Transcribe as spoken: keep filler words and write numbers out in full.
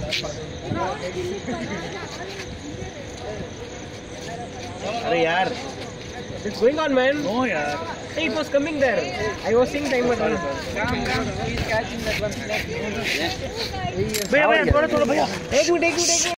अरे यार, it's going on, man. No, yaar. Hey, it was coming there. I was seeing time, but Calm down. He's catching that one. भैया भैया थोड़ा थोड़ा भैया एक मिनट एक मिनट एक मिनट